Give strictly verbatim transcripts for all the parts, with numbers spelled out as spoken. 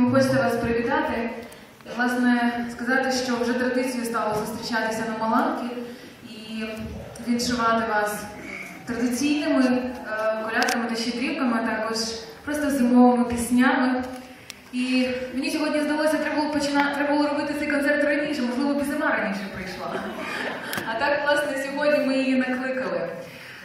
Мені хочеться вас привітати і, власне, сказати, що вже традицією стало зустрічатися на Маланки і відшивати вас традиційними е, колядками та щедрівками, а також просто зимовими піснями. І мені сьогодні здалося, треба було починати, треба було робити цей концерт раніше, можливо, б зима раніше прийшла. А так, власне, сьогодні ми її накликали. Е,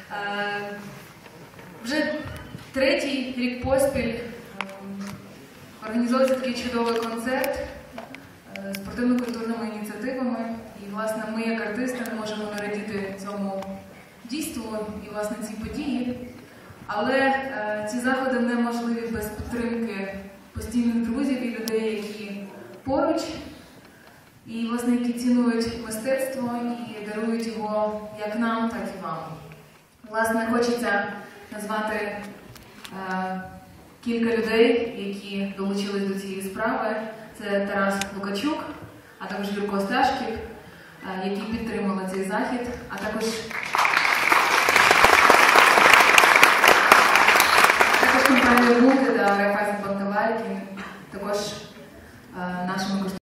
вже третій рік поспіль організовується такий чудовий концерт з спортивно-культурними ініціативами. І, власне, ми, як артисти, не можемо не радіти цьому дійству і, власне, цій події. Але е, ці заходи неможливі без підтримки постійних друзів і людей, які поруч, і, власне, які цінують мистецтво і дарують його як нам, так і вам. Власне, хочеться назвати е, кілька людей, які долучились до цієї справи. Це Тарас Лукачук, а також Юрко Сташків, які підтримали цей захід, а також, також компанія Гуки та Райфайзенбанк, також нашими